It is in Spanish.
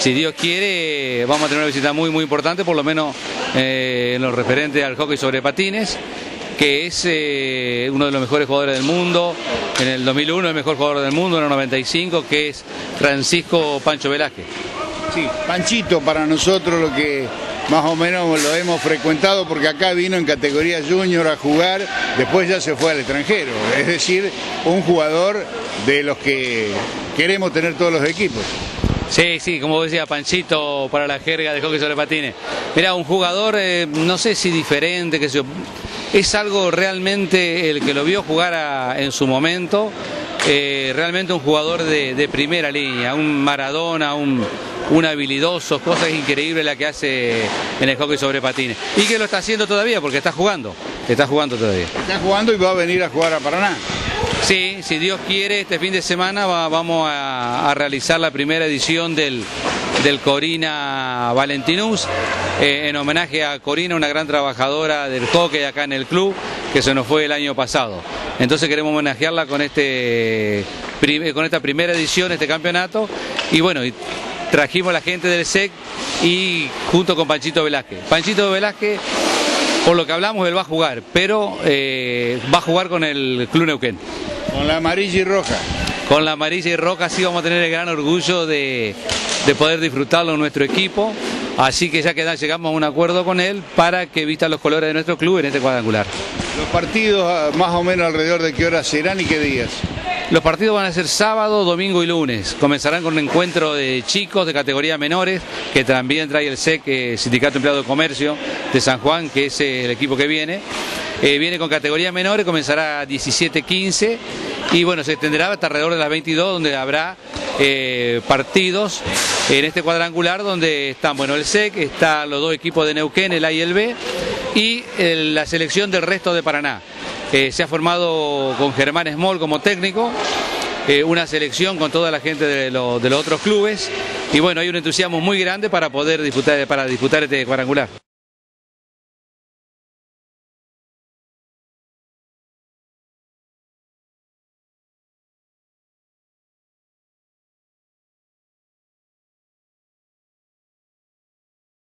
si Dios quiere, vamos a tener una visita muy importante, por lo menos en lo referente al hockey sobre patines, que es uno de los mejores jugadores del mundo. En el 2001 el mejor jugador del mundo, en el 95, que es Francisco Pancho Velázquez. Sí, Panchito para nosotros lo que más o menos lo hemos frecuentado, porque acá vino en categoría junior a jugar, después ya se fue al extranjero, es decir, un jugador de los que queremos tener todos los equipos. Sí, como decía, Panchito para la jerga de hockey sobre patines. Mira, un jugador, no sé si diferente, que es algo realmente, el que lo vio jugar en su momento, realmente un jugador de primera línea, un Maradona, un habilidoso, cosas increíbles la que hace en el hockey sobre patines. Y que lo está haciendo todavía, porque está jugando todavía. Está jugando y va a venir a jugar a Paraná. Sí, si Dios quiere, este fin de semana vamos a realizar la primera edición del Corina Valentinus, en homenaje a Corina, una gran trabajadora del hockey acá en el club, que se nos fue el año pasado. Entonces queremos homenajearla con esta primera edición, este campeonato, y bueno, trajimos a la gente del SEC y junto con Panchito Velázquez. Panchito Velázquez, por lo que hablamos, él va a jugar, pero va a jugar con el Club Neuquén. Con la amarilla y roja. Con la amarilla y roja, sí, vamos a tener el gran orgullo de poder disfrutarlo en nuestro equipo. Así que ya llegamos a un acuerdo con él para que vista los colores de nuestro club en este cuadrangular. ¿Los partidos más o menos alrededor de qué horas serán y qué días? Los partidos van a ser sábado, domingo y lunes. Comenzarán con un encuentro de chicos de categoría menores, que también trae el SEC, Sindicato Empleado de Comercio de San Juan, que es el equipo que viene. Viene con categoría menores, comenzará a 17-15 y bueno, se extenderá hasta alrededor de las 22, donde habrá partidos en este cuadrangular, donde están, bueno, el SEC, están los dos equipos de Neuquén, el A y el B, y la selección del resto de Paraná. Se ha formado con Germán Small como técnico, una selección con toda la gente de los otros clubes, y bueno, hay un entusiasmo muy grande para poder disputar este cuadrangular.